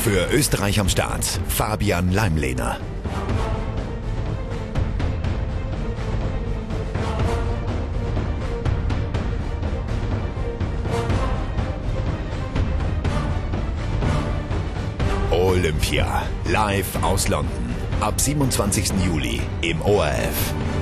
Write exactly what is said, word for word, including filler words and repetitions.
Für Österreich am Start, Fabian Leimlehner. Olympia, live aus London. Ab siebenundzwanzigsten Juli im O R F.